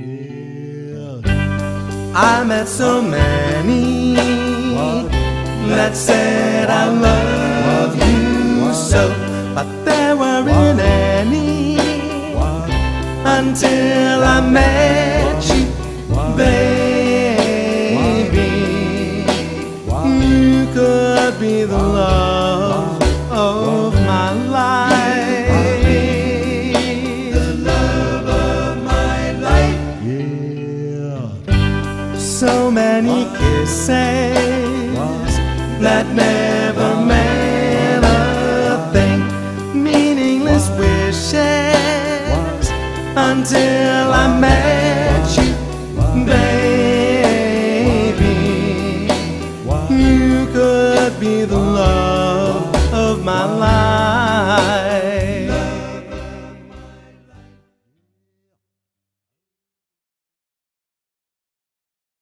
I met so many that said I love you so, but there weren't any until I met you, baby. You could be the love of my life, the love of my life. Yeah. So many kisses that never meant a thing, meaningless wishes until I met you, baby. You could be the love of my life.